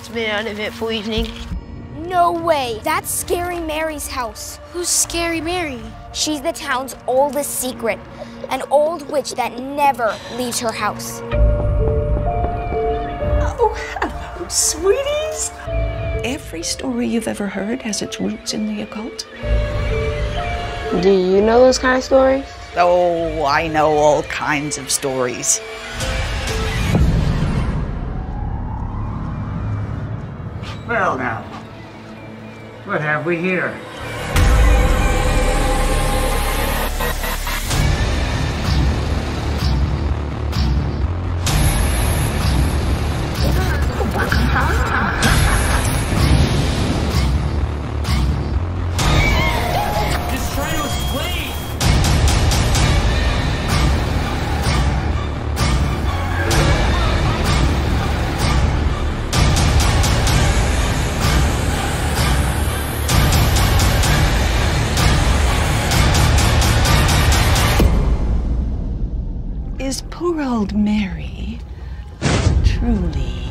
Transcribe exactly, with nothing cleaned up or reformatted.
Dad's been out of it for evening. No way. That's Scary Mary's house. Who's Scary Mary? She's the town's oldest secret. An old witch that never leaves her house. Oh, hello, sweeties. Every story you've ever heard has its roots in the occult. Do you know those kind of stories? Oh, I know all kinds of stories. Well now, what have we here? Just trying to explain. Is poor old Mary truly